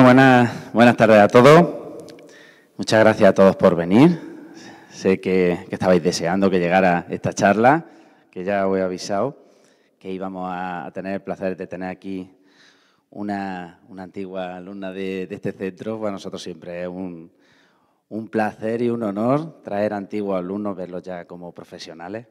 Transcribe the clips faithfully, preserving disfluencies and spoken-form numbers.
buenas, buenas tardes a todos. Muchas gracias a todos por venir. Sé que, que estabais deseando que llegara esta charla, que ya os he avisado que íbamos a, a tener el placer de tener aquí una, una antigua alumna de, de este centro. Para nosotros siempre es un, un placer y un honor traer antiguos alumnos, verlos ya como profesionales.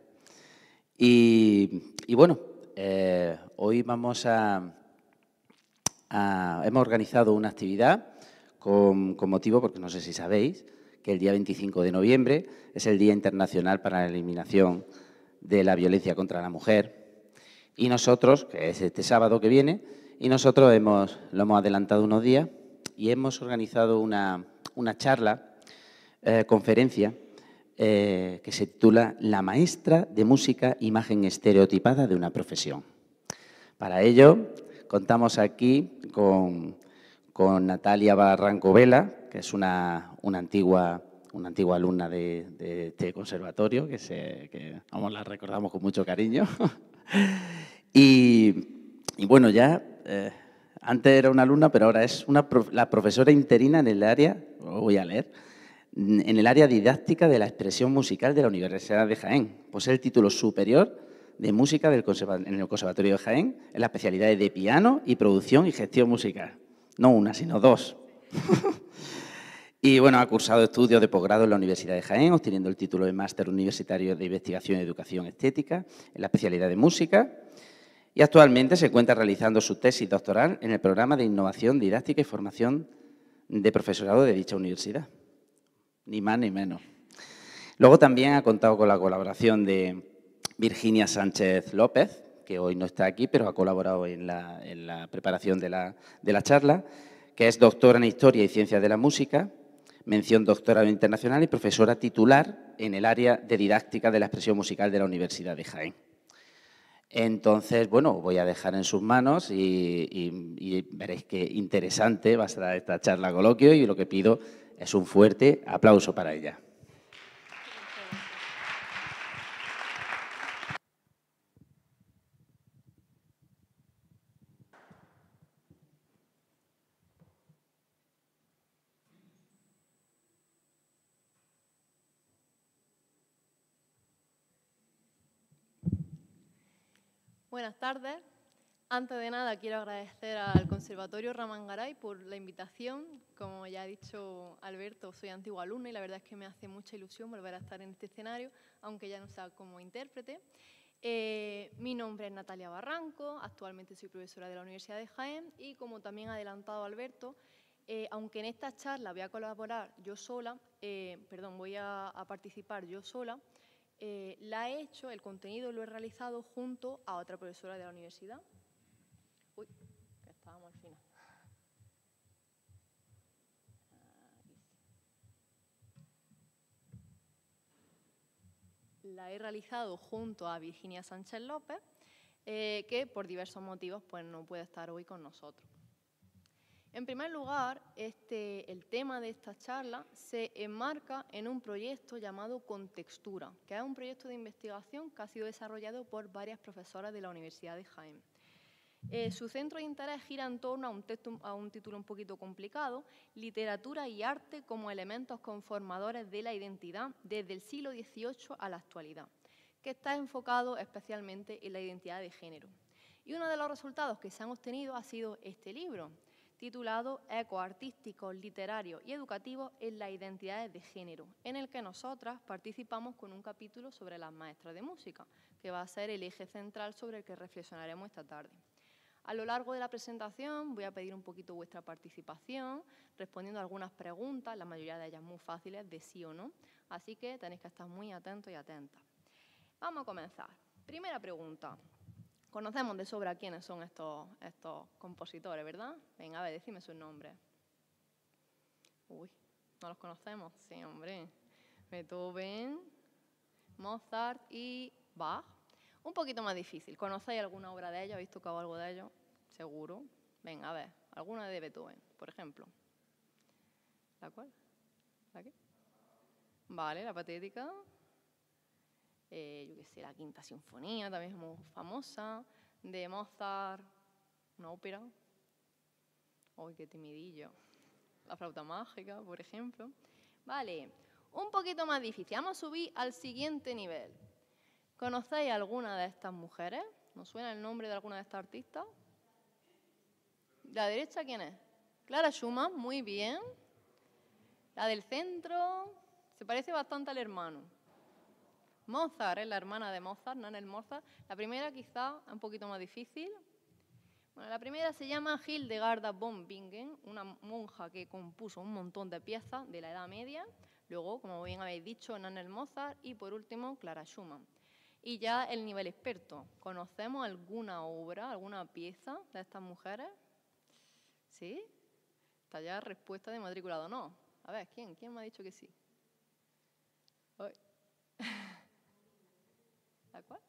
Y, y bueno, eh, hoy vamos a... Ah, hemos organizado una actividad con, con motivo, porque no sé si sabéis, que el día veinticinco de noviembre es el Día Internacional para la Eliminación de la Violencia contra la Mujer. Y nosotros, que es este sábado que viene, y nosotros hemos, lo hemos adelantado unos días y hemos organizado una, una charla, eh, conferencia, eh, que se titula La maestra de música, imagen estereotipada de una profesión. Para ello, contamos aquí con, con Natalia Barranco Vela, que es una, una, antigua, una antigua alumna de, de este conservatorio, que, se, que vamos, la recordamos con mucho cariño. y, y bueno, ya eh, antes era una alumna, pero ahora es una, la profesora interina en el área, lo voy a leer, en el área didáctica de la expresión musical de la Universidad de Jaén. Posee el título superior de música del en el Conservatorio de Jaén, en las especialidades de piano y producción y gestión musical. No una, sino dos. Y bueno, ha cursado estudios de posgrado en la Universidad de Jaén, obteniendo el título de máster universitario de investigación y educación estética en la especialidad de música. Y actualmente se encuentra realizando su tesis doctoral en el programa de innovación didáctica y formación de profesorado de dicha universidad. Ni más ni menos. Luego también ha contado con la colaboración de Virginia Sánchez López, que hoy no está aquí, pero ha colaborado en la, en la preparación de la, de la charla, que es doctora en Historia y Ciencias de la Música, mención doctorado internacional y profesora titular en el área de didáctica de la expresión musical de la Universidad de Jaén. Entonces, bueno, voy a dejar en sus manos y, y, y veréis qué interesante va a ser esta charla coloquio y lo que pido es un fuerte aplauso para ella. Buenas tardes. Antes de nada, quiero agradecer al Conservatorio Ramón Garay por la invitación. Como ya ha dicho Alberto, soy antigua alumna y la verdad es que me hace mucha ilusión volver a estar en este escenario, aunque ya no sea como intérprete. Eh, mi nombre es Natalia Barranco, actualmente soy profesora de la Universidad de Jaén y, como también ha adelantado Alberto, eh, aunque en esta charla voy a colaborar yo sola, eh, perdón, voy a, a participar yo sola, Eh, la he hecho, el contenido lo he realizado junto a otra profesora de la universidad. Uy, que estábamos al final. La he realizado junto a Virginia Sánchez López, eh, que por diversos motivos pues, no puede estar hoy con nosotros. En primer lugar, este, el tema de esta charla se enmarca en un proyecto llamado Contextura, que es un proyecto de investigación que ha sido desarrollado por varias profesoras de la Universidad de Jaén. Eh, su centro de interés gira en torno a un, texto, a un título un poquito complicado, Literatura y arte como elementos conformadores de la identidad desde el siglo dieciocho a la actualidad, que está enfocado especialmente en la identidad de género. Y uno de los resultados que se han obtenido ha sido este libro, titulado Ecos artísticos, literarios y educativos en las identidades de género, en el que nosotras participamos con un capítulo sobre las maestras de música, que va a ser el eje central sobre el que reflexionaremos esta tarde. A lo largo de la presentación voy a pedir un poquito vuestra participación, respondiendo a algunas preguntas, la mayoría de ellas muy fáciles, de sí o no, así que tenéis que estar muy atentos y atentas. Vamos a comenzar. Primera pregunta. Conocemos de sobra quiénes son estos, estos compositores, ¿verdad? Venga, a ver, decime sus nombres. Uy, ¿no los conocemos? Sí, hombre. Beethoven, Mozart y Bach. Un poquito más difícil. ¿Conocéis alguna obra de ellos? ¿Habéis tocado algo de ellos? Seguro. Venga, a ver. ¿Alguna de Beethoven, por ejemplo? ¿La cuál? ¿La qué? Vale, la Patética. Eh, yo qué sé, la Quinta Sinfonía, también es muy famosa. De Mozart, una ópera. Uy, qué timidillo. la flauta mágica, por ejemplo. Vale, un poquito más difícil. Vamos a subir al siguiente nivel. ¿Conocéis alguna de estas mujeres? ¿Nos suena el nombre de alguna de estas artistas? ¿La derecha quién es? Clara Schumann, muy bien. La del centro se parece bastante al hermano. Mozart es la hermana de Mozart, Nannerl Mozart. La primera quizá un poquito más difícil. Bueno, la primera se llama Hildegarda von Bingen, una monja que compuso un montón de piezas de la Edad Media. Luego, como bien habéis dicho, Nannerl Mozart y por último Clara Schumann. Y ya el nivel experto. ¿Conocemos alguna obra, alguna pieza de estas mujeres? ¿Sí? Está ya respuesta de matriculado. No. A ver, ¿quién? ¿Quién me ha dicho que sí? Uy. ¿La cuál?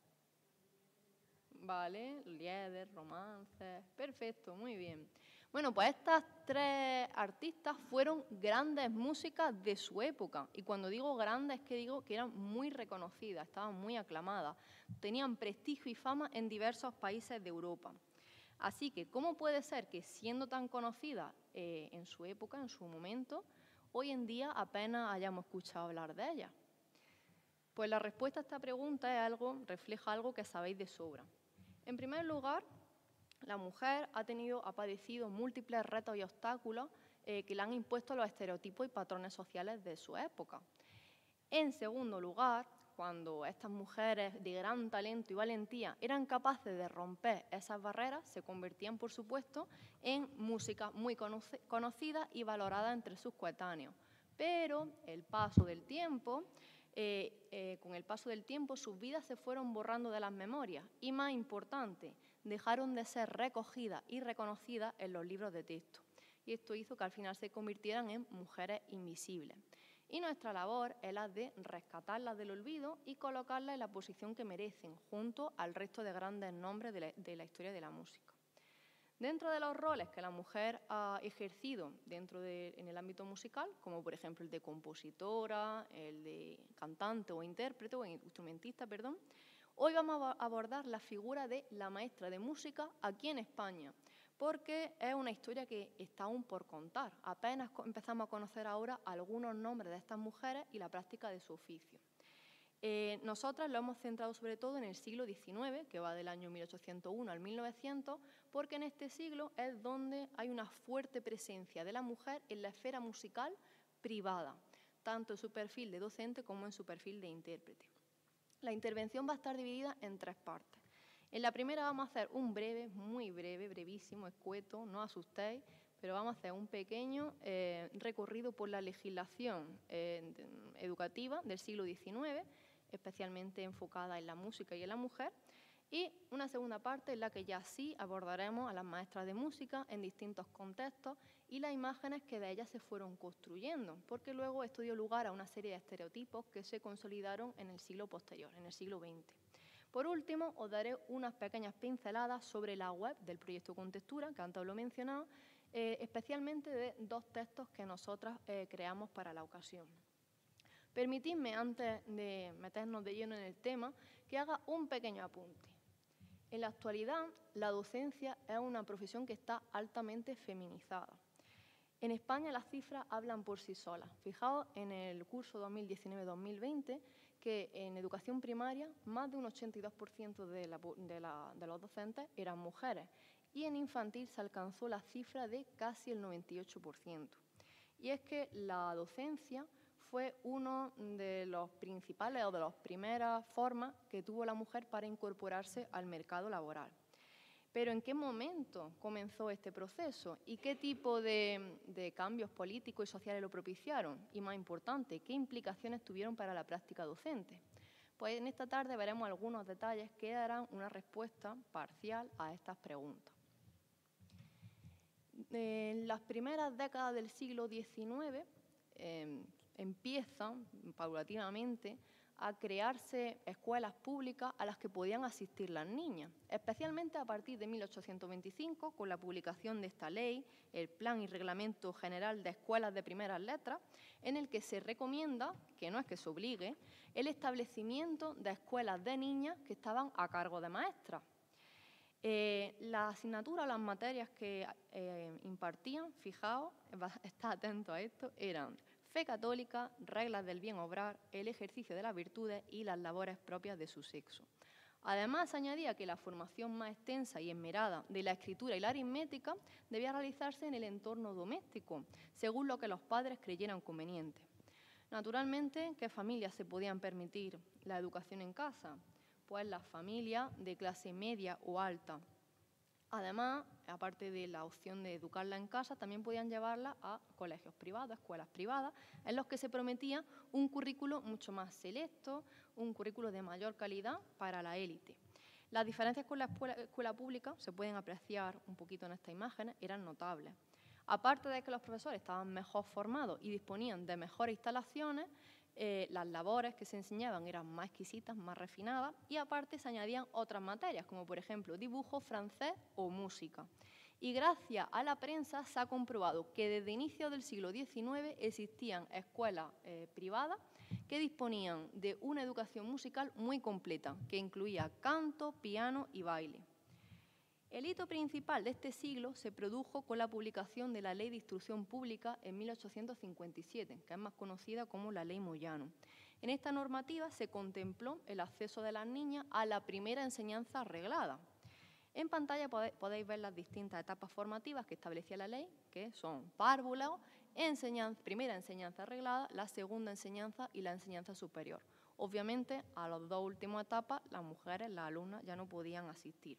Vale, Lieder, romances. Perfecto, muy bien. Bueno, pues estas tres artistas fueron grandes músicas de su época. Y cuando digo grandes, es que digo que eran muy reconocidas, estaban muy aclamadas. Tenían prestigio y fama en diversos países de Europa. Así que, ¿cómo puede ser que siendo tan conocidas eh, en su época, en su momento, hoy en día apenas hayamos escuchado hablar de ellas? Pues la respuesta a esta pregunta es algo, refleja algo que sabéis de sobra. En primer lugar, la mujer ha tenido, ha padecido múltiples retos y obstáculos eh, que le han impuesto los estereotipos y patrones sociales de su época. En segundo lugar, cuando estas mujeres de gran talento y valentía eran capaces de romper esas barreras, se convertían, por supuesto, en música muy conocida y valorada entre sus coetáneos. Pero el paso del tiempo, eh, eh, con el paso del tiempo, sus vidas se fueron borrando de las memorias y, más importante, dejaron de ser recogidas y reconocidas en los libros de texto. Y esto hizo que al final se convirtieran en mujeres invisibles. Y nuestra labor es la de rescatarlas del olvido y colocarlas en la posición que merecen, junto al resto de grandes nombres de la, de la historia de la música. Dentro de los roles que la mujer ha ejercido dentro de, en el ámbito musical, como por ejemplo el de compositora, el de cantante o intérprete o instrumentista, perdón, hoy vamos a abordar la figura de la maestra de música aquí en España, porque es una historia que está aún por contar. Apenas empezamos a conocer ahora algunos nombres de estas mujeres y la práctica de su oficio. Eh, nosotras lo hemos centrado sobre todo en el siglo diecinueve, que va del año mil ochocientos uno al mil novecientos, porque en este siglo es donde hay una fuerte presencia de la mujer en la esfera musical privada, tanto en su perfil de docente como en su perfil de intérprete. La intervención va a estar dividida en tres partes. En la primera vamos a hacer un breve, muy breve, brevísimo, escueto, no asustéis, pero vamos a hacer un pequeño eh, recorrido por la legislación eh, educativa del siglo diecinueve, especialmente enfocada en la música y en la mujer, y una segunda parte en la que ya sí abordaremos a las maestras de música en distintos contextos y las imágenes que de ellas se fueron construyendo, porque luego esto dio lugar a una serie de estereotipos que se consolidaron en el siglo posterior, en el siglo veinte. Por último, os daré unas pequeñas pinceladas sobre la web del proyecto Contextura, que antes lo he mencionado, eh, especialmente de dos textos que nosotras eh, creamos para la ocasión. Permitidme, antes de meternos de lleno en el tema, que haga un pequeño apunte. En la actualidad, la docencia es una profesión que está altamente feminizada. En España las cifras hablan por sí solas. Fijaos en el curso dos mil diecinueve dos mil veinte que en educación primaria más de un ochenta y dos por ciento de, la, de, la, de los docentes eran mujeres y en infantil se alcanzó la cifra de casi el noventa y ocho por ciento. Y es que la docencia fue uno de los principales o de las primeras formas que tuvo la mujer para incorporarse al mercado laboral. Pero ¿en qué momento comenzó este proceso? ¿Y qué tipo de, de cambios políticos y sociales lo propiciaron? Y más importante, ¿qué implicaciones tuvieron para la práctica docente? Pues en esta tarde veremos algunos detalles que darán una respuesta parcial a estas preguntas. En las primeras décadas del siglo diecinueve eh, empiezan paulatinamente a crearse escuelas públicas a las que podían asistir las niñas, especialmente a partir de mil ochocientos veinticinco, con la publicación de esta ley, el Plan y Reglamento General de Escuelas de Primeras Letras, en el que se recomienda, que no es que se obligue, el establecimiento de escuelas de niñas que estaban a cargo de maestras. Eh, las asignaturas o las materias que eh, impartían, fijaos, está atento a esto, eran fe católica, reglas del bien obrar, el ejercicio de las virtudes y las labores propias de su sexo. Además, añadía que la formación más extensa y esmerada de la escritura y la aritmética debía realizarse en el entorno doméstico, según lo que los padres creyeran conveniente. Naturalmente, ¿qué familias se podían permitir la educación en casa? Pues las familias de clase media o alta. Además, aparte de la opción de educarla en casa, también podían llevarla a colegios privados, escuelas privadas, en los que se prometía un currículo mucho más selecto, un currículo de mayor calidad para la élite. Las diferencias con la escuela, escuela pública, se pueden apreciar un poquito en estas imágenes, eran notables. Aparte de que los profesores estaban mejor formados y disponían de mejores instalaciones, eh, las labores que se enseñaban eran más exquisitas, más refinadas, y aparte se añadían otras materias, como por ejemplo dibujo, francés o música. Y gracias a la prensa se ha comprobado que desde inicios del siglo diecinueve existían escuelas eh, privadas que disponían de una educación musical muy completa, que incluía canto, piano y baile. El hito principal de este siglo se produjo con la publicación de la Ley de Instrucción Pública en mil ochocientos cincuenta y siete, que es más conocida como la Ley Moyano. En esta normativa se contempló el acceso de las niñas a la primera enseñanza reglada. En pantalla podéis ver las distintas etapas formativas que establecía la ley, que son párvulos, enseñanza, primera enseñanza reglada, la segunda enseñanza y la enseñanza superior. Obviamente, a las dos últimas etapas, las mujeres, las alumnas, ya no podían asistir.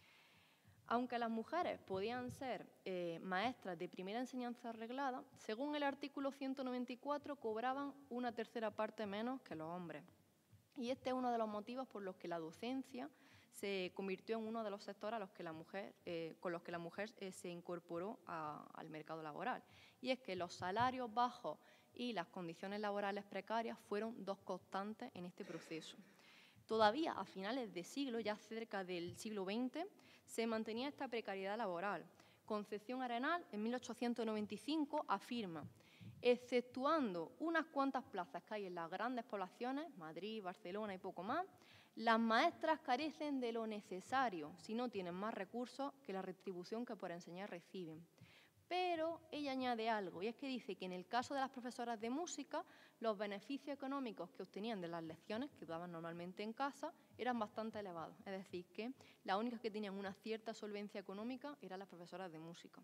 Aunque las mujeres podían ser eh, maestras de primera enseñanza reglada, según el artículo ciento noventa y cuatro cobraban una tercera parte menos que los hombres. Y este es uno de los motivos por los que la docencia se convirtió en uno de los sectores a los que la mujer, eh, con los que la mujer eh, se incorporó a, al mercado laboral. Y es que los salarios bajos y las condiciones laborales precarias fueron dos constantes en este proceso. Todavía a finales de siglo, ya cerca del siglo veinte, se mantenía esta precariedad laboral. Concepción Arenal, en mil ochocientos noventa y cinco, afirma: exceptuando unas cuantas plazas que hay en las grandes poblaciones, Madrid, Barcelona y poco más, las maestras carecen de lo necesario si no tienen más recursos que la retribución que por enseñar reciben. Pero ella añade algo, y es que dice que en el caso de las profesoras de música, los beneficios económicos que obtenían de las lecciones, que daban normalmente en casa, eran bastante elevados. Es decir, que las únicas que tenían una cierta solvencia económica eran las profesoras de música.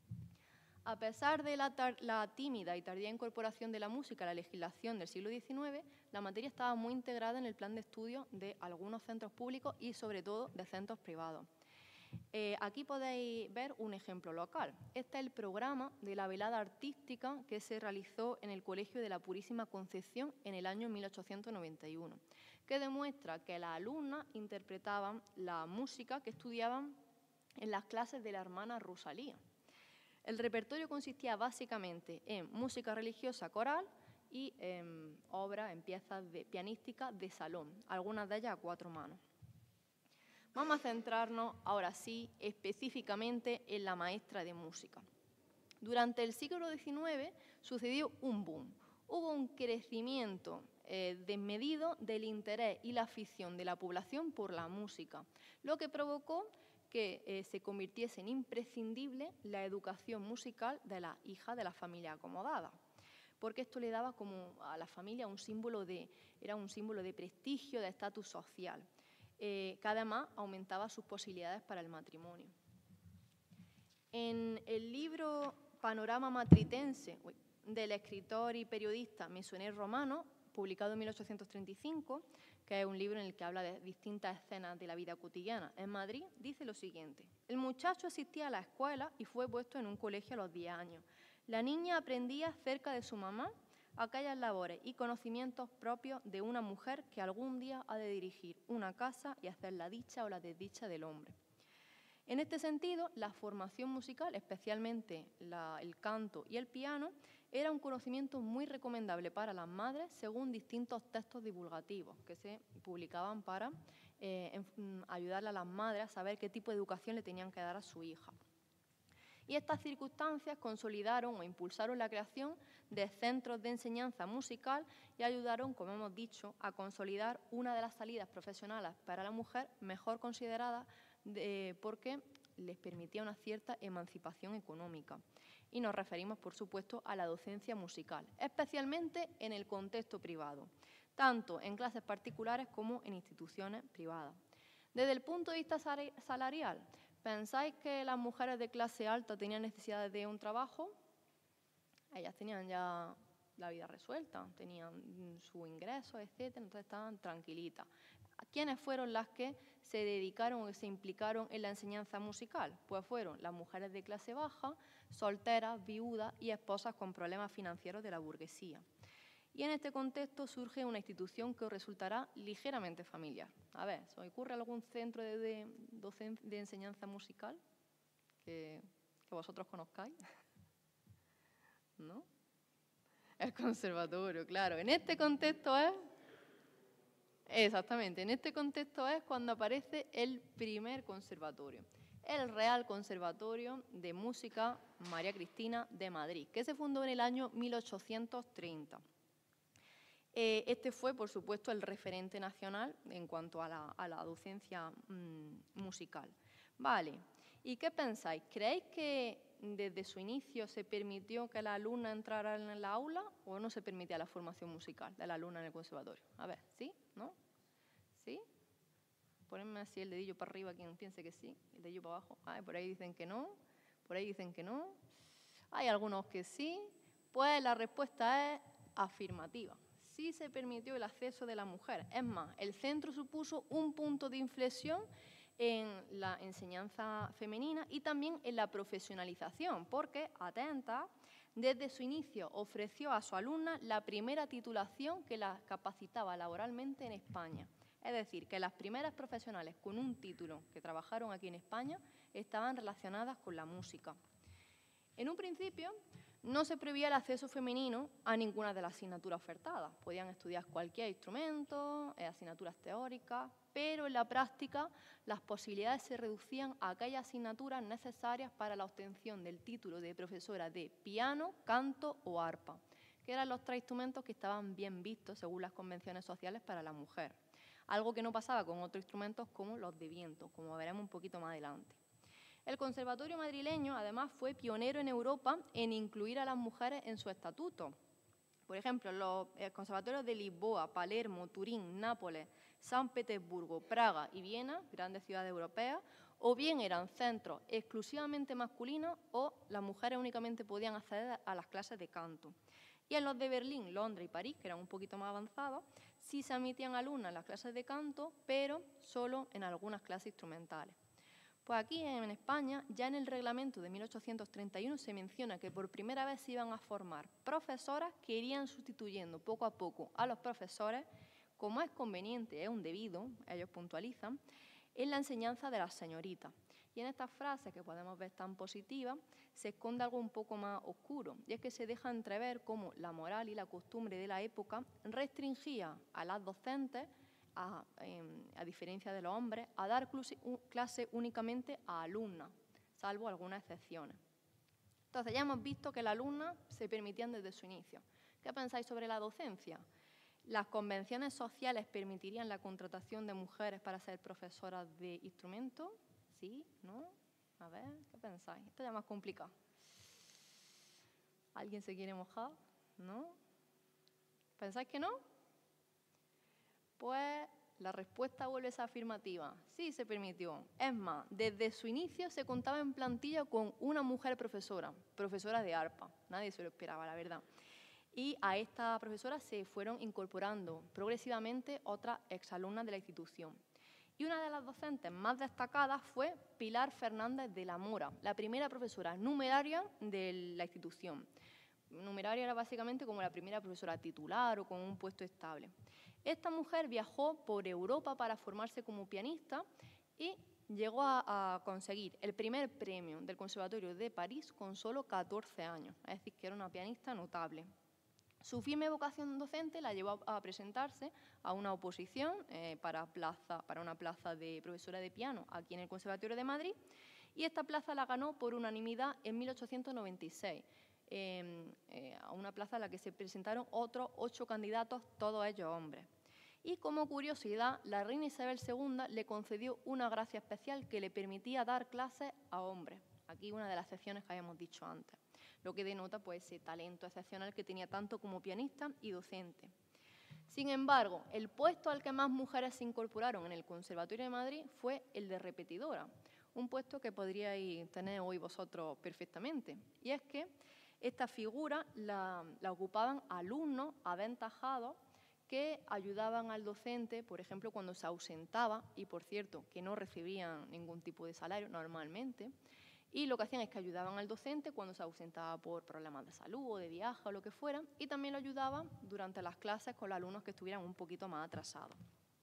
A pesar de la, la tímida y tardía incorporación de la música a la legislación del siglo diecinueve, la materia estaba muy integrada en el plan de estudio de algunos centros públicos y sobre todo de centros privados. Eh, aquí podéis ver un ejemplo local. Este es el programa de la velada artística que se realizó en el Colegio de la Purísima Concepción en el año mil ochocientos noventa y uno, que demuestra que las alumnas interpretaban la música que estudiaban en las clases de la hermana Rosalía. El repertorio consistía básicamente en música religiosa coral y en obras, en piezas de, pianísticas de salón, algunas de ellas a cuatro manos. Vamos a centrarnos ahora sí específicamente en la maestra de música. Durante el siglo diecinueve sucedió un boom. Hubo un crecimiento eh, desmedido del interés y la afición de la población por la música, lo que provocó que eh, se convirtiese en imprescindible la educación musical de la hija de la familia acomodada, porque esto le daba como a la familia un símbolo de, era un símbolo de prestigio, de estatus social. Eh, que además aumentaba sus posibilidades para el matrimonio. En el libro Panorama Matritense uy, del escritor y periodista Meissonier Romano, publicado en mil ochocientos treinta y cinco, que es un libro en el que habla de distintas escenas de la vida cotidiana en Madrid, dice lo siguiente: el muchacho asistía a la escuela y fue puesto en un colegio a los diez años. La niña aprendía cerca de su mamá aquellas labores y conocimientos propios de una mujer que algún día ha de dirigir una casa y hacer la dicha o la desdicha del hombre. En este sentido, la formación musical, especialmente la, el canto y el piano, era un conocimiento muy recomendable para las madres según distintos textos divulgativos que se publicaban para eh, en, ayudarle a las madres a saber qué tipo de educación le tenían que dar a su hija. Y estas circunstancias consolidaron o impulsaron la creación de centros de enseñanza musical y ayudaron, como hemos dicho, a consolidar una de las salidas profesionales para la mujer mejor consideradas de, porque les permitía una cierta emancipación económica. Y nos referimos, por supuesto, a la docencia musical, especialmente en el contexto privado, tanto en clases particulares como en instituciones privadas. Desde el punto de vista salarial, ¿pensáis que las mujeres de clase alta tenían necesidad de un trabajo? Ellas tenían ya la vida resuelta, tenían su ingreso, etcétera, entonces estaban tranquilitas. ¿Quiénes fueron las que se dedicaron o se implicaron en la enseñanza musical? Pues fueron las mujeres de clase baja, solteras, viudas y esposas con problemas financieros de la burguesía. Y en este contexto surge una institución que os resultará ligeramente familiar. A ver, ¿se os ocurre algún centro de, de, docen- de enseñanza musical que, que vosotros conozcáis? ¿No? El conservatorio, claro. En este contexto es... Exactamente, en este contexto es cuando aparece el primer conservatorio, el Real Conservatorio de Música María Cristina de Madrid, que se fundó en el año mil ochocientos treinta. Eh, este fue, por supuesto, el referente nacional en cuanto a la, a la docencia mmm, musical. Vale, ¿y qué pensáis? ¿Creéis que desde su inicio se permitió que la alumna entrara en la aula o no se permitía la formación musical de la alumna en el conservatorio? A ver, ¿sí? ¿No? ¿Sí? Ponedme así el dedillo para arriba quien piense que sí, el dedillo para abajo. Ah, por ahí dicen que no, por ahí dicen que no. Hay algunos que sí. Pues la respuesta es afirmativa. Sí se permitió el acceso de la mujer. Es más, el centro supuso un punto de inflexión en la enseñanza femenina y también en la profesionalización, porque, atenta, desde su inicio ofreció a su alumna la primera titulación que la capacitaba laboralmente en España. Es decir, que las primeras profesionales con un título que trabajaron aquí en España estaban relacionadas con la música. En un principio, no se prohibía el acceso femenino a ninguna de las asignaturas ofertadas. Podían estudiar cualquier instrumento, eh, asignaturas teóricas, pero en la práctica las posibilidades se reducían a aquellas asignaturas necesarias para la obtención del título de profesora de piano, canto o arpa, que eran los tres instrumentos que estaban bien vistos según las convenciones sociales para la mujer. Algo que no pasaba con otros instrumentos como los de viento, como veremos un poquito más adelante. El Conservatorio madrileño, además, fue pionero en Europa en incluir a las mujeres en su estatuto. Por ejemplo, los conservatorios de Lisboa, Palermo, Turín, Nápoles, San Petersburgo, Praga y Viena, grandes ciudades europeas, o bien eran centros exclusivamente masculinos o las mujeres únicamente podían acceder a las clases de canto. Y en los de Berlín, Londres y París, que eran un poquito más avanzados, sí se admitían alumnas en las clases de canto, pero solo en algunas clases instrumentales. Pues aquí en España, ya en el reglamento de mil ochocientos treinta y uno se menciona que por primera vez se iban a formar profesoras que irían sustituyendo poco a poco a los profesores, como es conveniente, es un debido, ellos puntualizan, en la enseñanza de las señoritas. Y en estas frases que podemos ver tan positivas, se esconde algo un poco más oscuro, y es que se deja entrever cómo la moral y la costumbre de la época restringía a las docentes, a, eh, a diferencia de los hombres, a dar clase únicamente a alumnas, salvo algunas excepciones. Entonces ya hemos visto que las alumnas se permitían desde su inicio. ¿Qué pensáis sobre la docencia? ¿Las convenciones sociales permitirían la contratación de mujeres para ser profesoras de instrumento? ¿Sí? ¿No? A ver, ¿qué pensáis? Esto ya es más complicado. ¿Alguien se quiere mojar? ¿No? ¿Pensáis que no? Pues la respuesta vuelve a ser afirmativa. Sí se permitió. Es más, desde su inicio se contaba en plantilla con una mujer profesora, profesora de arpa. Nadie se lo esperaba, la verdad. Y a esta profesora se fueron incorporando progresivamente otras exalumnas de la institución. Y una de las docentes más destacadas fue Pilar Fernández de la Mora, la primera profesora numeraria de la institución. Numeraria era básicamente como la primera profesora titular o con un puesto estable. Esta mujer viajó por Europa para formarse como pianista y llegó a, a conseguir el primer premio del Conservatorio de París con solo catorce años, es decir, que era una pianista notable. Su firme vocación docente la llevó a presentarse a una oposición eh, para, plaza, para una plaza de profesora de piano aquí en el Conservatorio de Madrid, y esta plaza la ganó por unanimidad en mil ochocientos noventa y seis, eh, eh, a una plaza a la que se presentaron otros ocho candidatos, todos ellos hombres. Y como curiosidad, la reina Isabel segunda le concedió una gracia especial que le permitía dar clases a hombres. Aquí una de las excepciones que habíamos dicho antes, lo que denota pues, ese talento excepcional que tenía tanto como pianista y docente. Sin embargo, el puesto al que más mujeres se incorporaron en el Conservatorio de Madrid fue el de repetidora, un puesto que podríais tener hoy vosotros perfectamente. Y es que esta figura la, la ocupaban alumnos aventajados que ayudaban al docente, por ejemplo, cuando se ausentaba, y por cierto, que no recibían ningún tipo de salario normalmente, y lo que hacían es que ayudaban al docente cuando se ausentaba por problemas de salud o de viaje o lo que fuera, y también lo ayudaban durante las clases con los alumnos que estuvieran un poquito más atrasados.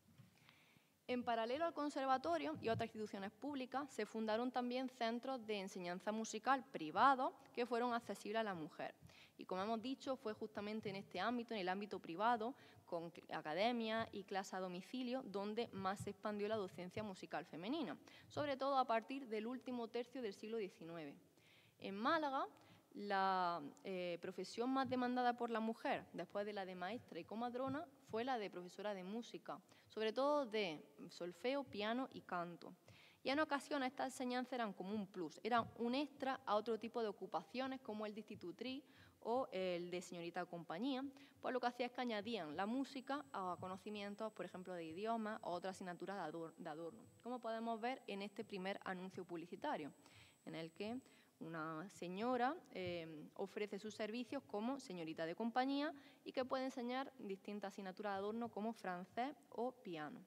En paralelo al conservatorio y otras instituciones públicas, se fundaron también centros de enseñanza musical privados que fueron accesibles a la mujer. Y como hemos dicho, fue justamente en este ámbito, en el ámbito privado, con academias y clases a domicilio, donde más se expandió la docencia musical femenina, sobre todo a partir del último tercio del siglo diecinueve. En Málaga, la eh, profesión más demandada por la mujer, después de la de maestra y comadrona, fue la de profesora de música, sobre todo de solfeo, piano y canto. Y en ocasiones estas enseñanzas eran como un plus, eran un extra a otro tipo de ocupaciones como el de institutriz o el de señorita de compañía, pues lo que hacía es que añadían la música a conocimientos, por ejemplo, de idiomas o otras asignaturas de, ador de adorno, como podemos ver en este primer anuncio publicitario, en el que una señora eh, ofrece sus servicios como señorita de compañía y que puede enseñar distintas asignaturas de adorno como francés o piano.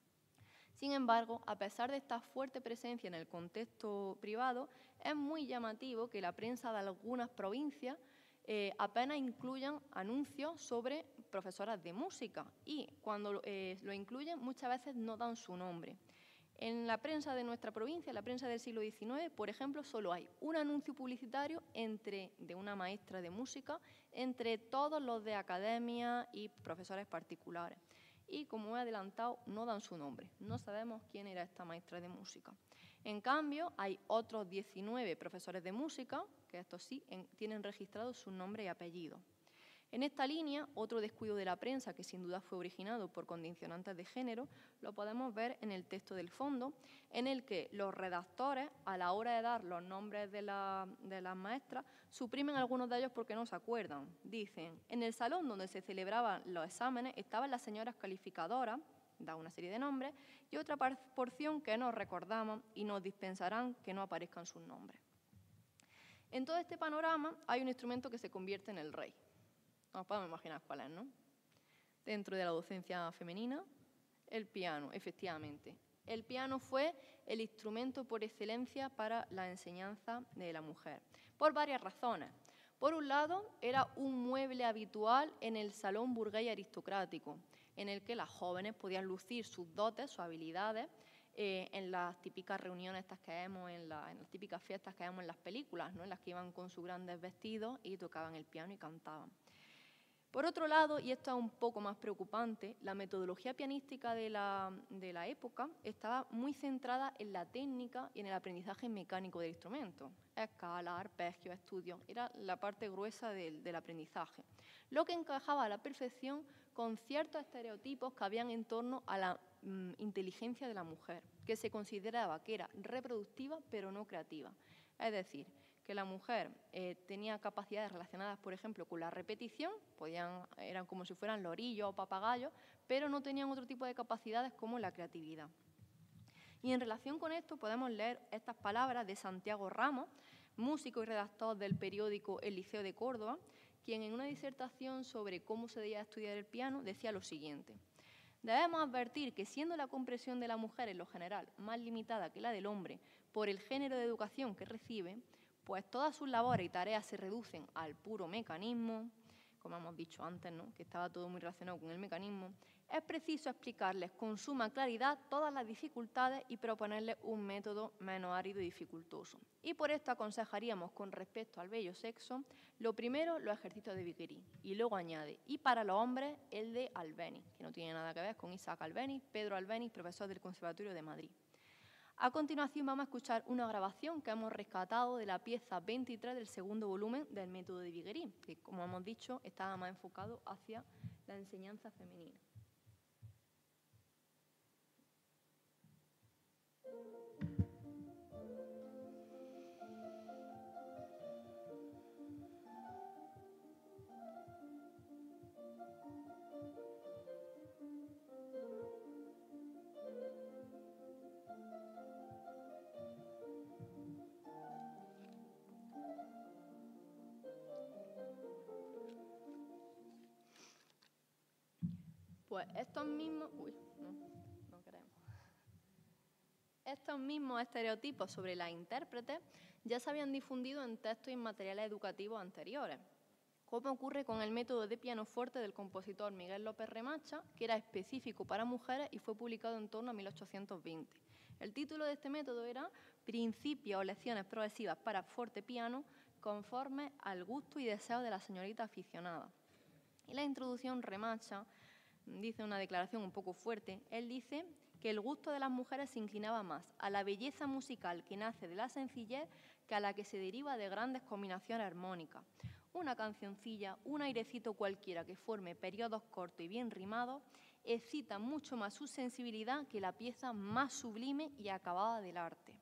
Sin embargo, a pesar de esta fuerte presencia en el contexto privado, es muy llamativo que la prensa de algunas provincias eh, apenas incluyan anuncios sobre profesoras de música y cuando eh, lo incluyen muchas veces no dan su nombre. En la prensa de nuestra provincia, en la prensa del siglo diecinueve, por ejemplo, solo hay un anuncio publicitario entre, de una maestra de música entre todos los de academia y profesores particulares. Y, como he adelantado, no dan su nombre. No sabemos quién era esta maestra de música. En cambio, hay otros diecinueve profesores de música, que estos sí en, tienen registrados su nombre y apellido. En esta línea, otro descuido de la prensa, que sin duda fue originado por condicionantes de género, lo podemos ver en el texto del fondo, en el que los redactores, a la hora de dar los nombres de, la, de las maestras, suprimen algunos de ellos porque no se acuerdan. Dicen, en el salón donde se celebraban los exámenes estaban las señoras calificadoras, da una serie de nombres, y otra porción que nos recordamos y nos dispensarán que no aparezcan sus nombres. En todo este panorama hay un instrumento que se convierte en el rey. Nos podemos imaginar cuál es, ¿no? Dentro de la docencia femenina, el piano, efectivamente. El piano fue el instrumento por excelencia para la enseñanza de la mujer, por varias razones. Por un lado, era un mueble habitual en el salón burgués y aristocrático, en el que las jóvenes podían lucir sus dotes, sus habilidades, eh, en las típicas reuniones estas que vemos, en, la, en las típicas fiestas que vemos en las películas, ¿no? En las que iban con sus grandes vestidos y tocaban el piano y cantaban. Por otro lado, y esto es un poco más preocupante, la metodología pianística de la, de la época estaba muy centrada en la técnica y en el aprendizaje mecánico del instrumento. Escala, arpegio, estudio, era la parte gruesa del, del aprendizaje, lo que encajaba a la perfección con ciertos estereotipos que habían en torno a la mm, inteligencia de la mujer, que se consideraba que era reproductiva pero no creativa. Es decir, que la mujer eh, tenía capacidades relacionadas, por ejemplo, con la repetición, podían, eran como si fueran lorillos o papagayos, pero no tenían otro tipo de capacidades como la creatividad. Y en relación con esto podemos leer estas palabras de Santiago Ramos, músico y redactor del periódico El Liceo de Córdoba, quien en una disertación sobre cómo se debía estudiar el piano decía lo siguiente: debemos advertir que siendo la comprensión de la mujer en lo general más limitada que la del hombre por el género de educación que recibe, pues todas sus labores y tareas se reducen al puro mecanismo, como hemos dicho antes, ¿no? Que estaba todo muy relacionado con el mecanismo, es preciso explicarles con suma claridad todas las dificultades y proponerles un método menos árido y dificultoso. Y por esto aconsejaríamos con respecto al bello sexo, lo primero, los ejercicios de Viquerí, y luego añade, y para los hombres, el de Albéniz, que no tiene nada que ver con Isaac Albéniz, Pedro Albéniz, profesor del Conservatorio de Madrid. A continuación vamos a escuchar una grabación que hemos rescatado de la pieza veintitrés del segundo volumen del método de Viquerí, que, como hemos dicho, estaba más enfocado hacia la enseñanza femenina. Pues estos mismos... Uy, no, no queremos. Estos mismos estereotipos sobre las intérpretes ya se habían difundido en textos y materiales educativos anteriores, como ocurre con el método de pianoforte del compositor Miguel López Remacha, que era específico para mujeres y fue publicado en torno a mil ochocientos veinte. El título de este método era Principios o lecciones progresivas para fortepiano conforme al gusto y deseo de la señorita aficionada. Y la introducción Remacha dice una declaración un poco fuerte. Él dice que el gusto de las mujeres se inclinaba más a la belleza musical que nace de la sencillez que a la que se deriva de grandes combinaciones armónicas. Una cancioncilla, un airecito cualquiera que forme periodos cortos y bien rimados, excita mucho más su sensibilidad que la pieza más sublime y acabada del arte.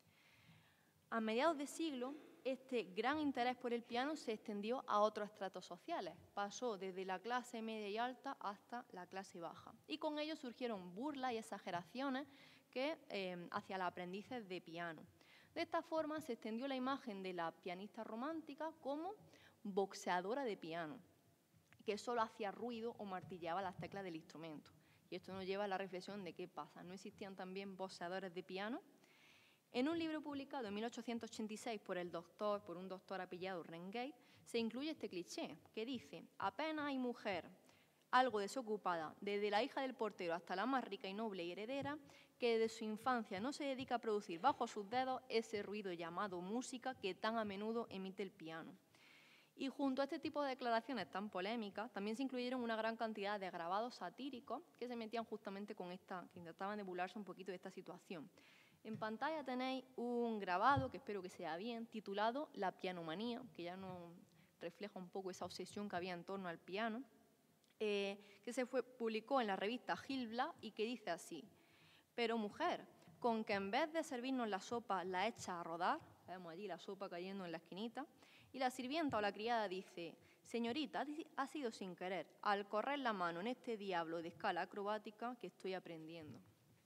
A mediados de siglo, este gran interés por el piano se extendió a otros estratos sociales. Pasó desde la clase media y alta hasta la clase baja. Y con ello surgieron burlas y exageraciones que, eh, hacia los aprendices de piano. De esta forma se extendió la imagen de la pianista romántica como boxeadora de piano, que solo hacía ruido o martilleaba las teclas del instrumento. Y esto nos lleva a la reflexión de qué pasa. ¿No existían también boxeadores de piano? En un libro publicado en mil ochocientos ochenta y seis por, el doctor, por un doctor apellidado Rengate, se incluye este cliché que dice: apenas hay mujer algo desocupada, desde la hija del portero hasta la más rica y noble y heredera, que desde su infancia no se dedica a producir bajo sus dedos ese ruido llamado música que tan a menudo emite el piano. Y junto a este tipo de declaraciones tan polémicas, también se incluyeron una gran cantidad de grabados satíricos que se metían justamente con esta, que intentaban de burlarse un poquito de esta situación. En pantalla tenéis un grabado, que espero que sea bien, titulado La pianomanía, que ya nos refleja un poco esa obsesión que había en torno al piano, eh, que se fue, publicó en la revista Gil Blas y que dice así: pero mujer, con que en vez de servirnos la sopa la echa a rodar, vemos allí la sopa cayendo en la esquinita, y la sirvienta o la criada dice: señorita, ha sido sin querer, al correr la mano en este diablo de escala acrobática que estoy aprendiendo.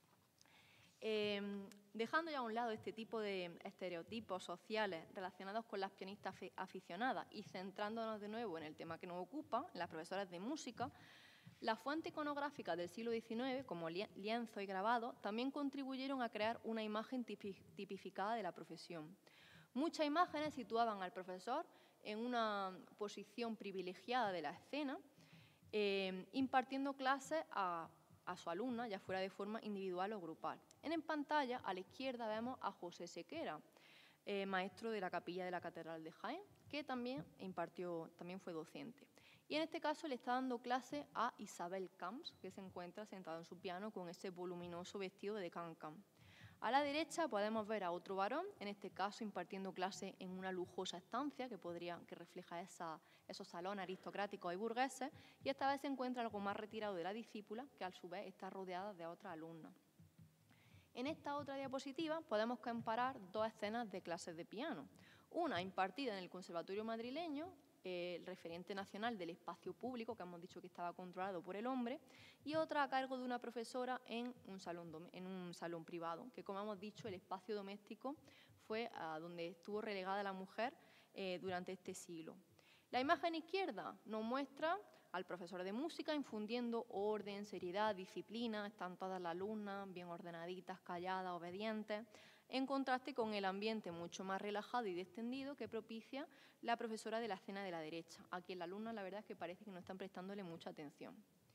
Eh, dejando ya a un lado este tipo de estereotipos sociales relacionados con las pianistas aficionadas y centrándonos de nuevo en el tema que nos ocupa, las profesoras de música, las fuentes iconográficas del siglo diecinueve, como lienzo y grabado, también contribuyeron a crear una imagen tipificada de la profesión. Muchas imágenes situaban al profesor en una posición privilegiada de la escena, eh, impartiendo clases a a su alumna, ya fuera de forma individual o grupal. En, en pantalla, a la izquierda, vemos a José Sequera, eh, maestro de la capilla de la Catedral de Jaén, que también impartió, también fue docente. Y en este caso le está dando clase a Isabel Camps, que se encuentra sentada en su piano con ese voluminoso vestido de can-can. A la derecha podemos ver a otro varón, en este caso impartiendo clase en una lujosa estancia que, podría, que refleja esa, esos salones aristocráticos y burgueses, y esta vez se encuentra algo más retirado de la discípula, que a su vez está rodeada de otras alumnas. En esta otra diapositiva podemos comparar dos escenas de clases de piano. Una impartida en el Conservatorio madrileño, eh, el referente nacional del espacio público, que hemos dicho que estaba controlado por el hombre, y otra a cargo de una profesora en un salón, en un salón privado, que, como hemos dicho, el espacio doméstico fue a donde estuvo relegada la mujer eh, durante este siglo. La imagen izquierda nos muestra al profesor de música infundiendo orden, seriedad, disciplina. Están todas las alumnas bien ordenaditas, calladas, obedientes, en contraste con el ambiente mucho más relajado y distendido que propicia la profesora de la escena de la derecha. Aquí la alumna, la verdad es que parece que no están prestándole mucha atención.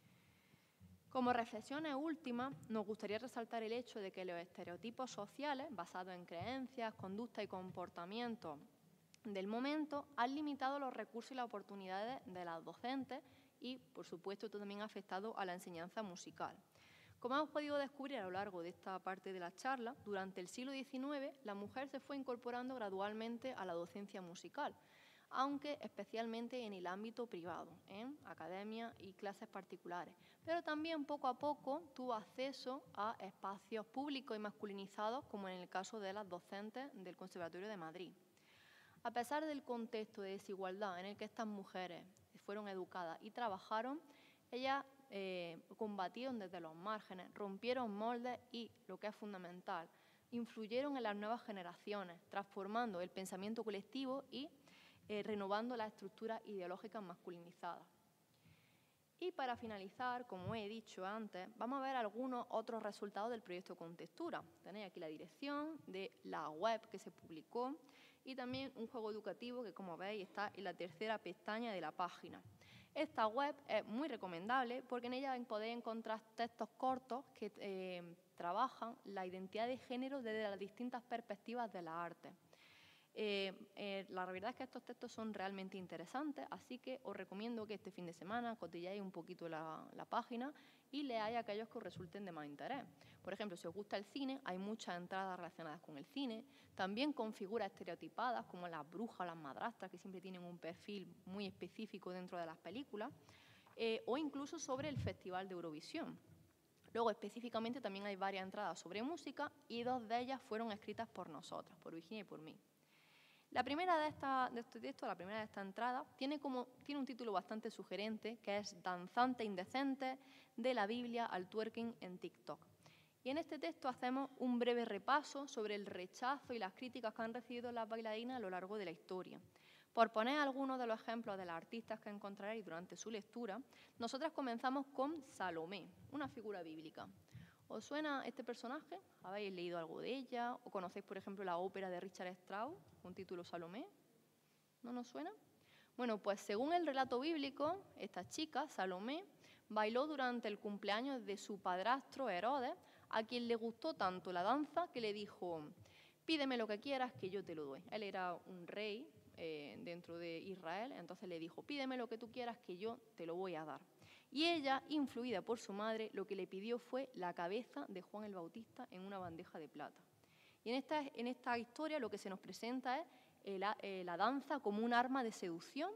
Como reflexiones últimas, nos gustaría resaltar el hecho de que los estereotipos sociales, basados en creencias, conductas y comportamientos del momento, han limitado los recursos y las oportunidades de las docentes y, por supuesto, esto también ha afectado a la enseñanza musical. Como hemos podido descubrir a lo largo de esta parte de la charla, durante el siglo diecinueve la mujer se fue incorporando gradualmente a la docencia musical, aunque especialmente en el ámbito privado, en academias y clases particulares, pero también poco a poco tuvo acceso a espacios públicos y masculinizados, como en el caso de las docentes del Conservatorio de Madrid. A pesar del contexto de desigualdad en el que estas mujeres fueron educadas y trabajaron, ellas eh, combatieron desde los márgenes, rompieron moldes y, lo que es fundamental, influyeron en las nuevas generaciones, transformando el pensamiento colectivo y eh, renovando las estructuras ideológicas masculinizadas. Y para finalizar, como he dicho antes, vamos a ver algunos otros resultados del proyecto Contextura. Tenéis aquí la dirección de la web que se publicó y también un juego educativo que, como veis, está en la tercera pestaña de la página. Esta web es muy recomendable porque en ella podéis encontrar textos cortos que eh, trabajan la identidad de género desde las distintas perspectivas de la arte. Eh, eh, la verdad es que estos textos son realmente interesantes, así que os recomiendo que este fin de semana cotilléis un poquito la, la página y leáis aquellos que os resulten de más interés. Por ejemplo, si os gusta el cine, hay muchas entradas relacionadas con el cine, también con figuras estereotipadas como las brujas, las madrastras, que siempre tienen un perfil muy específico dentro de las películas, eh, o incluso sobre el Festival de Eurovisión. Luego, específicamente, también hay varias entradas sobre música y dos de ellas fueron escritas por nosotras, por Virginia y por mí. La primera de, esta, de este texto, la primera de esta entrada, tiene, como, tiene un título bastante sugerente, que es Danzante indecente, de la Biblia al twerking en TikTok. Y en este texto hacemos un breve repaso sobre el rechazo y las críticas que han recibido las bailarinas a lo largo de la historia. Por poner algunos de los ejemplos de las artistas que encontraréis durante su lectura, nosotras comenzamos con Salomé, una figura bíblica. ¿Os suena este personaje? ¿Habéis leído algo de ella? ¿O conocéis, por ejemplo, la ópera de Richard Strauss, con título Salomé? ¿No nos suena? Bueno, pues según el relato bíblico, esta chica, Salomé, bailó durante el cumpleaños de su padrastro Herodes, a quien le gustó tanto la danza que le dijo, pídeme lo que quieras que yo te lo doy. Él era un rey eh, dentro de Israel, entonces le dijo, pídeme lo que tú quieras que yo te lo voy a dar. Y ella, influida por su madre, lo que le pidió fue la cabeza de Juan el Bautista en una bandeja de plata. Y en esta, en esta historia lo que se nos presenta es eh, la, eh, la danza como un arma de seducción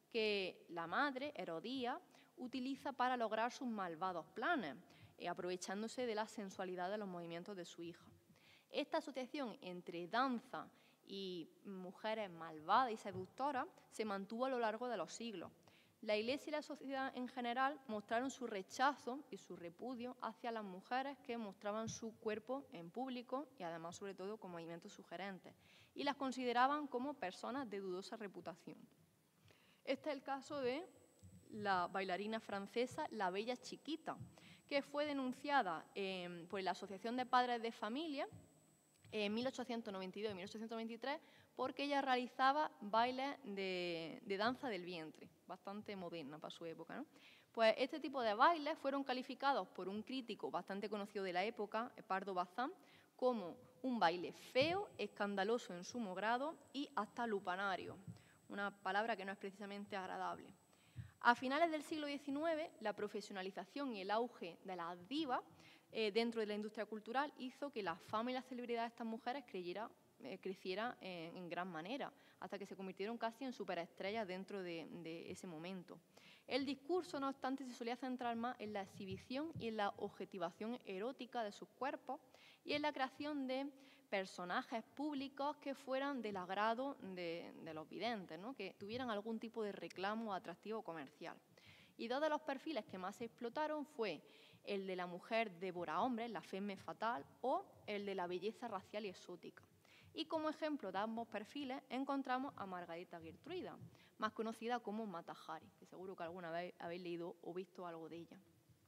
que la madre, Herodías, utiliza para lograr sus malvados planes, eh, aprovechándose de la sensualidad de los movimientos de su hija. Esta asociación entre danza y mujeres malvadas y seductoras se mantuvo a lo largo de los siglos. La Iglesia y la sociedad en general mostraron su rechazo y su repudio hacia las mujeres que mostraban su cuerpo en público y además, sobre todo, con movimientos sugerentes, y las consideraban como personas de dudosa reputación. Este es el caso de la bailarina francesa La Bella Chiquita, que fue denunciada eh, por la Asociación de Padres de Familia en mil ochocientos noventa y dos y mil ochocientos veintitrés porque ella realizaba bailes de, de danza del vientre, bastante moderna para su época, ¿no? Pues este tipo de bailes fueron calificados por un crítico bastante conocido de la época, Pardo Bazán, como un baile feo, escandaloso en sumo grado y hasta lupanario, una palabra que no es precisamente agradable. A finales del siglo diecinueve, la profesionalización y el auge de las divas eh, dentro de la industria cultural hizo que la fama y la celebridad de estas mujeres creyera, eh, creciera en, en gran manera, hasta que se convirtieron casi en superestrellas dentro de, de ese momento. El discurso, no obstante, se solía centrar más en la exhibición y en la objetivación erótica de sus cuerpos y en la creación de personajes públicos que fueran del agrado de, de los videntes, ¿no? Que tuvieran algún tipo de reclamo atractivo comercial. Y dos de los perfiles que más se explotaron fue el de la mujer devora hombres, la femme fatale, o el de la belleza racial y exótica. Y como ejemplo de ambos perfiles encontramos a Margarita Gertruida, más conocida como Mata Hari, que seguro que alguna vez habéis leído o visto algo de ella.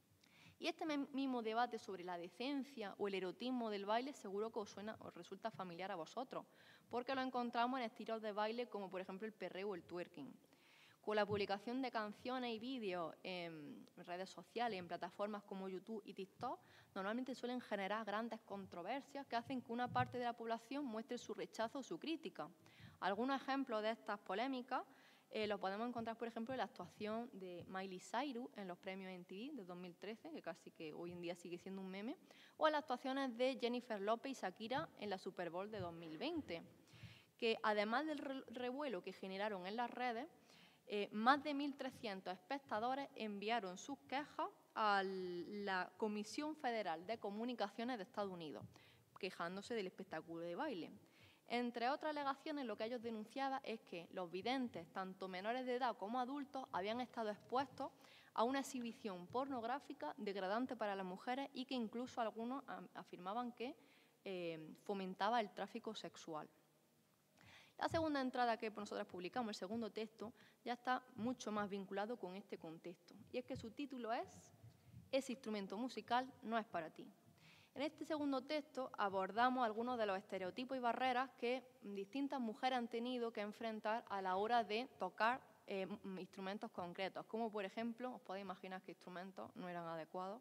Y este mismo debate sobre la decencia o el erotismo del baile seguro que os, suena, os resulta familiar a vosotros, porque lo encontramos en estilos de baile como por ejemplo el perreo o el twerking. Con la publicación de canciones y vídeos en redes sociales, en plataformas como YouTube y TikTok, normalmente suelen generar grandes controversias que hacen que una parte de la población muestre su rechazo o su crítica. Algunos ejemplos de estas polémicas eh, los podemos encontrar, por ejemplo, en la actuación de Miley Cyrus en los premios M T V de dos mil trece, que casi que hoy en día sigue siendo un meme, o en las actuaciones de Jennifer López y Shakira en la Super Bowl de dos mil veinte, que además del revuelo que generaron en las redes, Eh, más de mil trescientos espectadores enviaron sus quejas a la Comisión Federal de Comunicaciones de Estados Unidos, quejándose del espectáculo de baile. Entre otras alegaciones, lo que ellos denunciaban es que los videntes, tanto menores de edad como adultos, habían estado expuestos a una exhibición pornográfica degradante para las mujeres y que incluso algunos afirmaban que eh, fomentaba el tráfico sexual. La segunda entrada que nosotros publicamos, el segundo texto, ya está mucho más vinculado con este contexto. Y es que su título es «Ese instrumento musical no es para ti». En este segundo texto abordamos algunos de los estereotipos y barreras que distintas mujeres han tenido que enfrentar a la hora de tocar eh, instrumentos concretos, como por ejemplo, os podéis imaginar qué instrumentos no eran adecuados.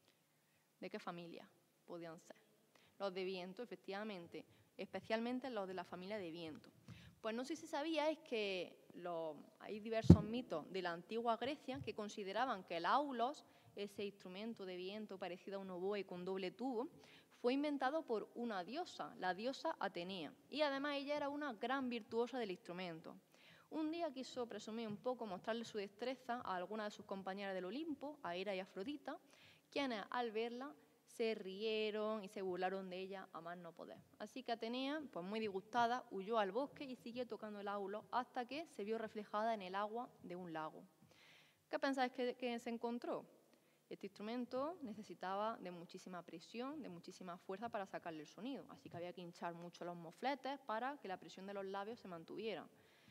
¿De qué familia podían ser? Los de viento, efectivamente, especialmente los de la familia de viento. Pues no sé si sabíais que los, hay diversos mitos de la antigua Grecia que consideraban que el aulos, ese instrumento de viento parecido a un oboe con doble tubo, fue inventado por una diosa, la diosa Atenea, y además ella era una gran virtuosa del instrumento. Un día quiso presumir un poco, mostrarle su destreza a alguna de sus compañeras del Olimpo, a Hera y Afrodita, quienes al verla se rieron y se burlaron de ella a más no poder. Así que Atenea, pues muy disgustada, huyó al bosque y siguió tocando el aulo hasta que se vio reflejada en el agua de un lago. ¿Qué pensáis que, que se encontró? Este instrumento necesitaba de muchísima presión, de muchísima fuerza para sacarle el sonido, así que había que hinchar mucho los mofletes para que la presión de los labios se mantuviera.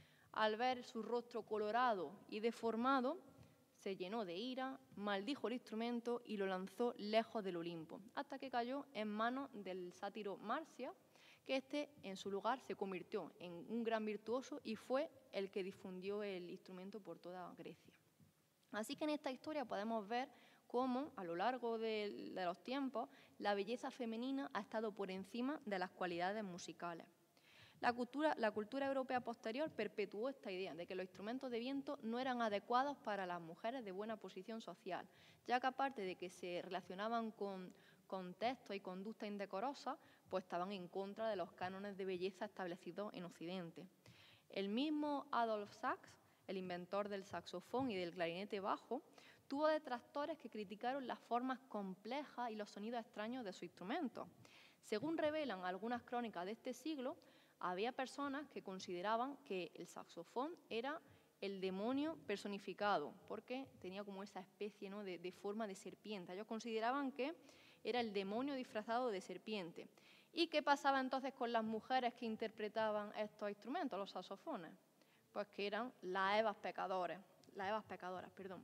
Al ver su rostro colorado y deformado, se llenó de ira, maldijo el instrumento y lo lanzó lejos del Olimpo, hasta que cayó en manos del sátiro Marcia, que este en su lugar se convirtió en un gran virtuoso y fue el que difundió el instrumento por toda Grecia. Así que en esta historia podemos ver cómo a lo largo de, de los tiempos la belleza femenina ha estado por encima de las cualidades musicales. La cultura, la cultura europea posterior perpetuó esta idea de que los instrumentos de viento no eran adecuados para las mujeres de buena posición social, ya que aparte de que se relacionaban con contextos y conductas indecorosas, pues estaban en contra de los cánones de belleza establecidos en Occidente. El mismo Adolf Sax, el inventor del saxofón y del clarinete bajo, tuvo detractores que criticaron las formas complejas y los sonidos extraños de su instrumento. Según revelan algunas crónicas de este siglo, había personas que consideraban que el saxofón era el demonio personificado, porque tenía como esa especie, ¿no?, de, de forma de serpiente. Ellos consideraban que era el demonio disfrazado de serpiente. ¿Y qué pasaba entonces con las mujeres que interpretaban estos instrumentos, los saxofones? Pues que eran las Evas pecadoras, las Evas pecadoras, perdón.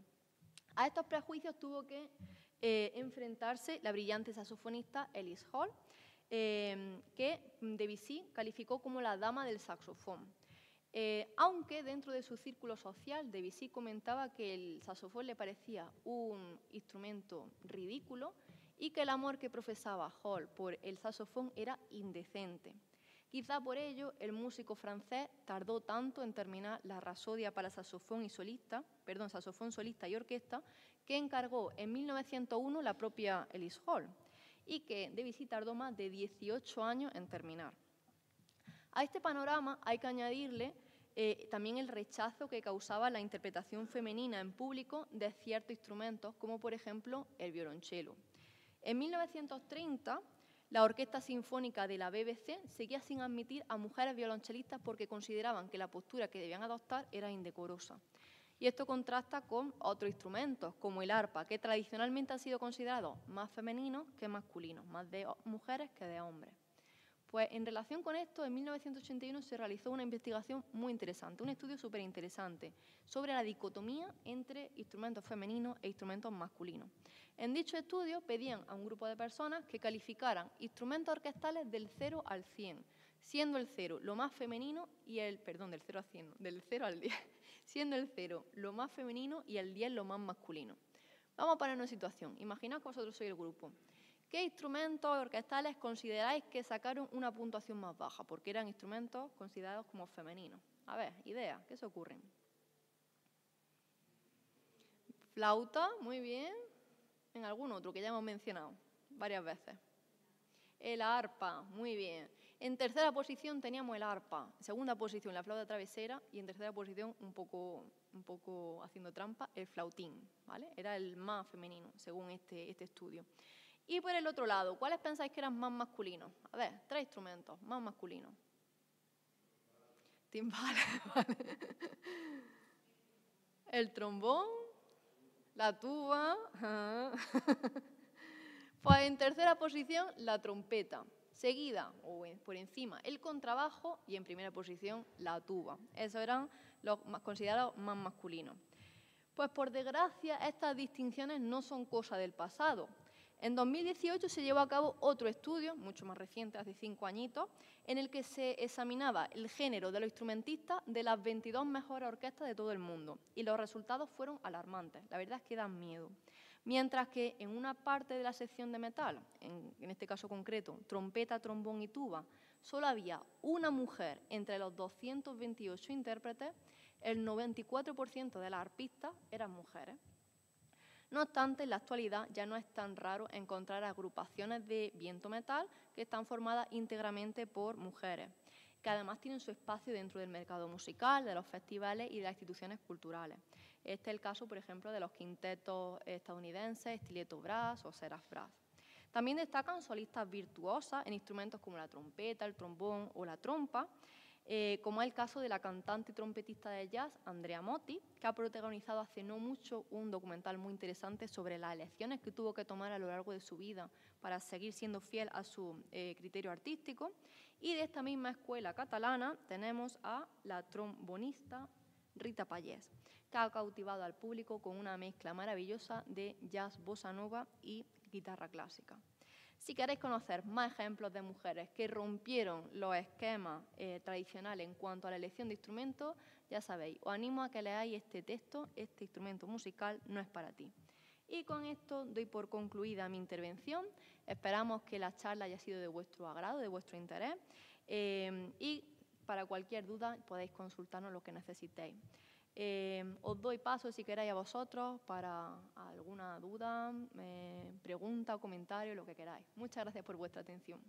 A estos prejuicios tuvo que eh, enfrentarse la brillante saxofonista Elise Hall, eh, que Debussy calificó como la dama del saxofón. Eh, aunque dentro de su círculo social, Debussy comentaba que el saxofón le parecía un instrumento ridículo y que el amor que profesaba Hall por el saxofón era indecente. Quizá por ello el músico francés tardó tanto en terminar la Rapsodia para saxofón y solista, perdón, saxofón solista y orquesta, que encargó en mil novecientos uno la propia Elise Hall y que Debussy tardó más de dieciocho años en terminar. A este panorama hay que añadirle eh, también el rechazo que causaba la interpretación femenina en público de ciertos instrumentos, como por ejemplo el violonchelo. En mil novecientos treinta, la Orquesta Sinfónica de la B B C seguía sin admitir a mujeres violonchelistas porque consideraban que la postura que debían adoptar era indecorosa. Y esto contrasta con otros instrumentos, como el arpa, que tradicionalmente han sido considerados más femeninos que masculinos, más de mujeres que de hombres. Pues en relación con esto, en mil novecientos ochenta y uno se realizó una investigación muy interesante, un estudio súper interesante, sobre la dicotomía entre instrumentos femeninos e instrumentos masculinos. En dicho estudio pedían a un grupo de personas que calificaran instrumentos orquestales del cero al cien, siendo el cero lo más femenino y el, perdón, del cero al cien, del cero al diez, siendo el cero lo más femenino y el diez lo más masculino. Vamos a ponernos en situación. Imaginaos que vosotros sois el grupo. ¿Qué instrumentos orquestales consideráis que sacaron una puntuación más baja? Porque eran instrumentos considerados como femeninos. A ver, ideas, ¿qué se ocurren? Flauta, muy bien. En algún otro que ya hemos mencionado varias veces. El arpa, muy bien. En tercera posición teníamos el arpa. En segunda posición la flauta travesera y en tercera posición, un poco, un poco haciendo trampa, el flautín, ¿vale? Era el más femenino, según este, este estudio. Y por el otro lado, ¿cuáles pensáis que eran más masculinos? A ver, tres instrumentos más masculinos. Timbales, ¿vale? El trombón, la tuba. Pues en tercera posición, la trompeta. seguida o por encima el contrabajo y en primera posición la tuba. Esos eran los más considerados más masculinos. Pues por desgracia estas distinciones no son cosa del pasado. En dos mil dieciocho se llevó a cabo otro estudio, mucho más reciente, hace cinco añitos, en el que se examinaba el género de los instrumentistas de las veintidós mejores orquestas de todo el mundo. Y los resultados fueron alarmantes, la verdad es que dan miedo. Mientras que en una parte de la sección de metal, en, en este caso concreto, trompeta, trombón y tuba, solo había una mujer entre los doscientos veintiocho intérpretes, el noventa y cuatro por ciento de las arpistas eran mujeres. No obstante, en la actualidad ya no es tan raro encontrar agrupaciones de viento metal que están formadas íntegramente por mujeres, que además tienen su espacio dentro del mercado musical, de los festivales y de las instituciones culturales. Este es el caso, por ejemplo, de los quintetos estadounidenses, Stiletto Brass o Seraph Brass. También destacan solistas virtuosas en instrumentos como la trompeta, el trombón o la trompa, Eh, como es el caso de la cantante y trompetista de jazz, Andrea Motti, que ha protagonizado hace no mucho un documental muy interesante sobre las elecciones que tuvo que tomar a lo largo de su vida para seguir siendo fiel a su eh, criterio artístico. Y de esta misma escuela catalana tenemos a la trombonista Rita Pallés, que ha cautivado al público con una mezcla maravillosa de jazz, bossa nova y guitarra clásica. Si queréis conocer más ejemplos de mujeres que rompieron los esquemas eh, tradicionales en cuanto a la elección de instrumentos, ya sabéis, os animo a que leáis este texto, Este instrumento musical no es para ti. Y con esto doy por concluida mi intervención. Esperamos que la charla haya sido de vuestro agrado, de vuestro interés, eh, y para cualquier duda podéis consultarnos lo que necesitéis. Eh, os doy paso, si queréis, a vosotros para alguna duda, eh, pregunta o comentario, lo que queráis. Muchas gracias por vuestra atención.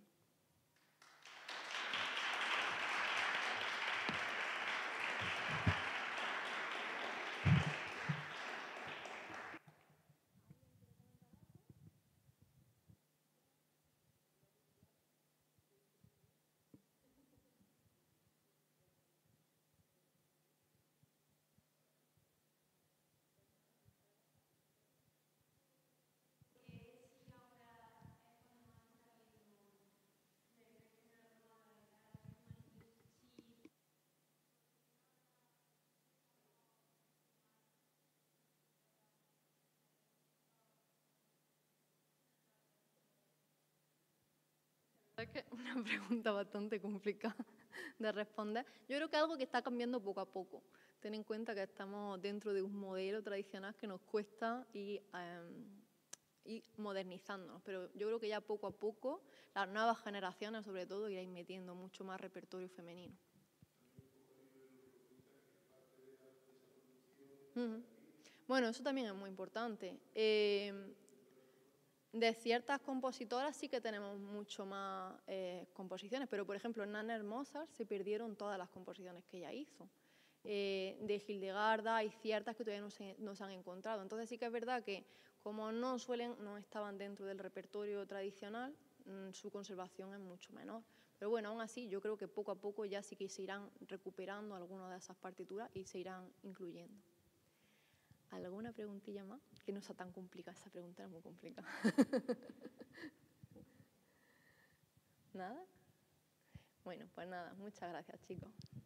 Es que una pregunta bastante complicada de responder. Yo creo que es algo que está cambiando poco a poco. Ten en cuenta que estamos dentro de un modelo tradicional que nos cuesta ir, eh, ir modernizándonos, pero yo creo que ya poco a poco las nuevas generaciones, sobre todo, iréis metiendo mucho más repertorio femenino. Uh-huh. Bueno, eso también es muy importante. Eh, De ciertas compositoras sí que tenemos mucho más eh, composiciones, pero por ejemplo en Nanner Mozart se perdieron todas las composiciones que ella hizo. Eh, de Hildegarda hay ciertas que todavía no se, no se han encontrado. Entonces sí que es verdad que como no suelen, no estaban dentro del repertorio tradicional, mmm, su conservación es mucho menor. Pero bueno, aún así yo creo que poco a poco ya sí que se irán recuperando algunas de esas partituras y se irán incluyendo. ¿Alguna preguntilla más? Que no sea tan complicada, esa pregunta era muy complicada. ¿Nada? Bueno, pues nada, muchas gracias, chicos.